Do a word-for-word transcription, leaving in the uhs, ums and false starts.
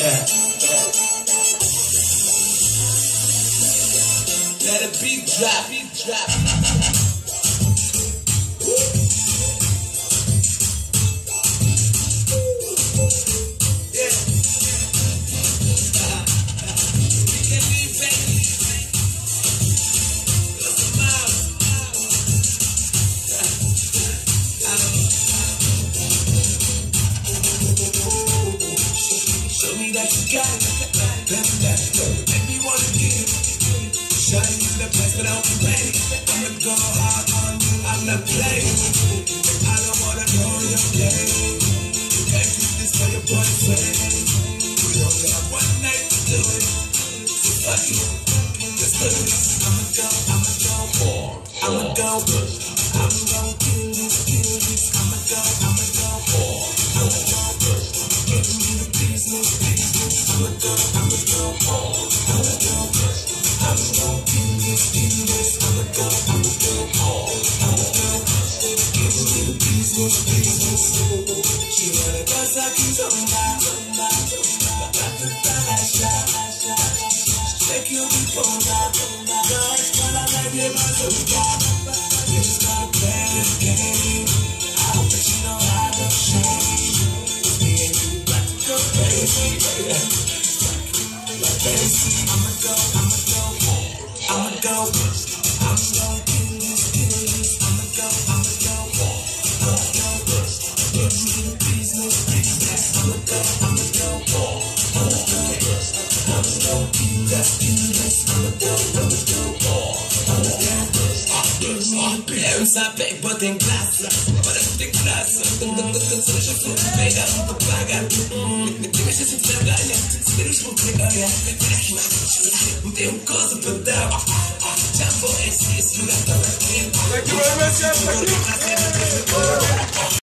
Yeah, yeah. Let it beat drop, beat drop. Show me that you got it. Let me let it go. Make me wanna give. Show you the best, but I don't be ready. I'ma go hard on you. I'm not playing. I don't wanna know your game. You can't keep this for your boyfriend. We only have one night to do it. So fuck you. Let's do this. I'ma go. I'ma go. I'ma go. I'm gonna kill this, kill this. I'ma go. I'ma go. I'ma go. Give me the business, business. I'ma go. I'ma go. I'ma go. I'm gonna kill this, kill this. I'ma go. I'ma go. I'ma go. Give me the business, business. She wanna dance like he's on my, on my, on my. Take you before that. Girl, when I let you my soul. It's not playing the game. I hope that you know how to shame. Me and you got to go crazy. Like fantasy. I'ma go, I'ma go, I'ma go. I'm gonna kill this, kill this. I'ma go, I'ma go, I'ma go. Give me the business, business. I'ma go, I'ma go, I'ma go. I'm gonna kill this, kill this. I'ma go, I'ma go, I'ma go. Parents are bem, botem graça. Agora não tem graça. Canção já foi feita, não paga. Me tem mais se trabalha. Se queres cumprir, olha. Não tem um coisa pra dar. Já vou esse lugar tão aqui.